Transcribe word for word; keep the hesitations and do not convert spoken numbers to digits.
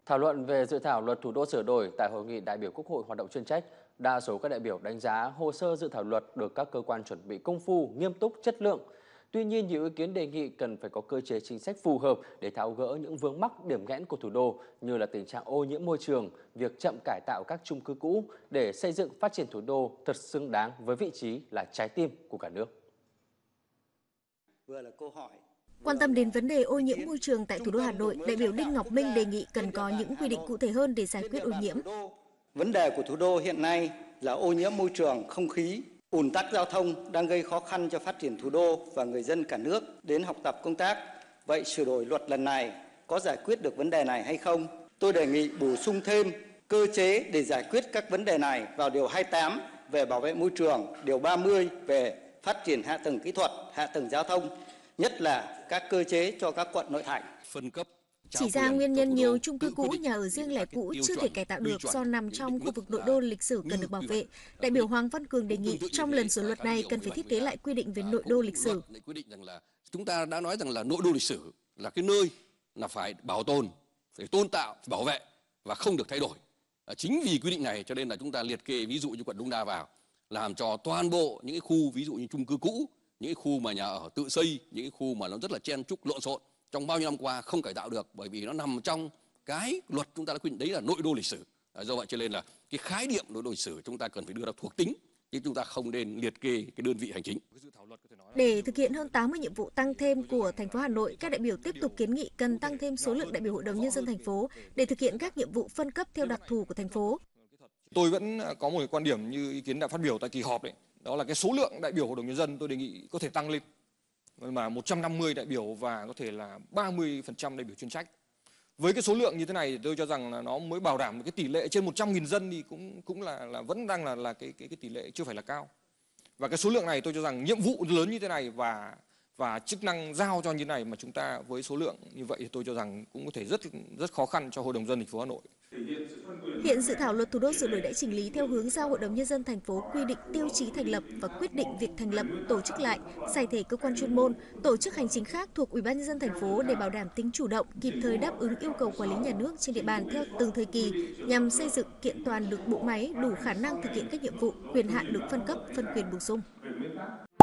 Thảo luận về dự thảo luật thủ đô sửa đổi tại hội nghị đại biểu Quốc hội hoạt động chuyên trách, đa số các đại biểu đánh giá hồ sơ dự thảo luật được các cơ quan chuẩn bị công phu, nghiêm túc, chất lượng. Tuy nhiên, nhiều ý kiến đề nghị cần phải có cơ chế chính sách phù hợp để tháo gỡ những vướng mắc điểm nghẽn của thủ đô như là tình trạng ô nhiễm môi trường, việc chậm cải tạo các chung cư cũ để xây dựng phát triển thủ đô thật xứng đáng với vị trí là trái tim của cả nước. Vừa là câu hỏi. Quan tâm đến vấn đề ô nhiễm môi trường tại thủ đô Hà Nội, đại biểu Đinh Ngọc Minh đề nghị cần có những quy định cụ thể hơn để giải quyết ô nhiễm. Vấn đề của thủ đô hiện nay là ô nhiễm môi trường, không khí, ùn tắc giao thông đang gây khó khăn cho phát triển thủ đô và người dân cả nước đến học tập công tác. Vậy sửa đổi luật lần này có giải quyết được vấn đề này hay không? Tôi đề nghị bổ sung thêm cơ chế để giải quyết các vấn đề này vào điều hai mươi tám về bảo vệ môi trường, điều ba mươi về phát triển hạ tầng kỹ thuật, hạ tầng giao thông, nhất là các cơ chế cho các quận nội thành. Phân cấp Chỉ ra nguyên nhân nhiều chung cư cũ, nhà ở riêng lẻ cũ chưa thể cải tạo được do nằm trong khu vực nội đô lịch sử cần được bảo vệ. Đại biểu Hoàng Văn Cường đề nghị trong lần sửa luật này cần phải thiết kế lại quy định về nội đô lịch sử. Quy định rằng là chúng ta đã nói rằng là nội đô lịch sử là cái nơi là phải bảo tồn, phải tôn tạo, phải bảo vệ và không được thay đổi. Chính vì quy định này cho nên là chúng ta liệt kê ví dụ như quận Đống Đa vào, làm cho toàn bộ những cái khu ví dụ như chung cư cũ, những cái khu mà nhà ở tự xây, những cái khu mà nó rất là chen chúc lộn xộn trong bao nhiêu năm qua không cải tạo được bởi vì nó nằm trong cái luật chúng ta đã quy định đấy là nội đô lịch sử. À, do vậy cho nên là cái khái niệm nội đô lịch sử chúng ta cần phải đưa ra thuộc tính chứ chúng ta không nên liệt kê cái đơn vị hành chính. Để thực hiện hơn tám mươi nhiệm vụ tăng thêm của thành phố Hà Nội, các đại biểu tiếp tục kiến nghị cần tăng thêm số lượng đại biểu Hội đồng Nhân dân thành phố để thực hiện các nhiệm vụ phân cấp theo đặc thù của thành phố. Tôi vẫn có một quan điểm như ý kiến đã phát biểu tại kỳ họp đấy, đó là cái số lượng đại biểu Hội đồng Nhân dân tôi đề nghị có thể tăng lên, mà một trăm năm mươi đại biểu và có thể là ba mươi phần trăm đại biểu chuyên trách. Với cái số lượng như thế này tôi cho rằng là nó mới bảo đảm cái tỷ lệ trên một trăm nghìn dân thì cũng cũng là là vẫn đang là là cái cái cái tỷ lệ chưa phải là cao. Và cái số lượng này tôi cho rằng nhiệm vụ lớn như thế này và và chức năng giao cho như thế này mà chúng ta với số lượng như vậy thì tôi cho rằng cũng có thể rất rất khó khăn cho Hội đồng Nhân dân thành phố Hà Nội. Hiện dự thảo luật thủ đô sửa đổi đã chỉnh lý theo hướng giao Hội đồng Nhân dân thành phố quy định tiêu chí thành lập và quyết định việc thành lập, tổ chức lại, giải thể cơ quan chuyên môn, tổ chức hành chính khác thuộc Ủy ban Nhân dân thành phố để bảo đảm tính chủ động, kịp thời đáp ứng yêu cầu quản lý nhà nước trên địa bàn theo từng thời kỳ, nhằm xây dựng kiện toàn được bộ máy đủ khả năng thực hiện các nhiệm vụ, quyền hạn được phân cấp, phân quyền bổ sung.